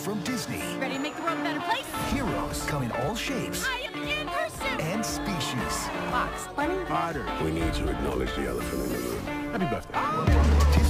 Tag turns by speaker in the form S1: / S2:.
S1: from Disney.
S2: Ready to make the world a better place?
S1: Heroes come in all shapes
S2: I am in pursuit!
S1: and species.
S2: Box Bunny?
S3: Potter. We need to acknowledge the elephant in the room. Happy birthday.